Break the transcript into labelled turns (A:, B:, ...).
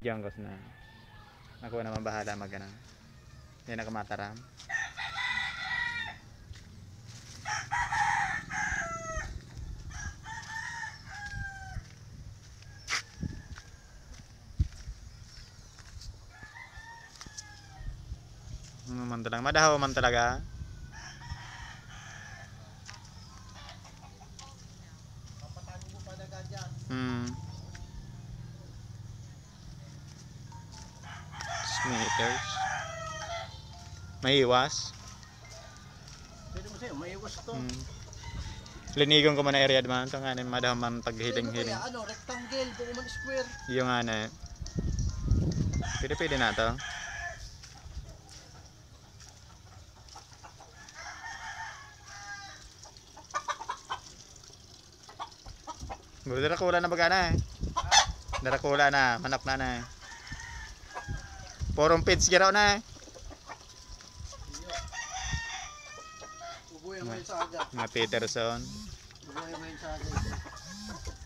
A: Jangos na. Ako naman bahala magana. Hindi na kumataram. Man talaga. Madahaw man talaga.
B: Papatago mo pa daga dyan.
A: Meters. Maiwas.
B: Pwede mo sa'yo, maiwas to.
A: Linigon ko man na area naman. Ito nga na madahaw man paghiling-hiling.
B: Kaya ano, rectangle, buo man square.
A: Yung nga na. Pwede na to. Guru darakula na bagana eh. Darakula na, manok na na eh. Porong pits giraw na eh.
B: Ubuhay mo yun sa aga.
A: Mga Peterson.
B: Ubuhay mo yun sa aga.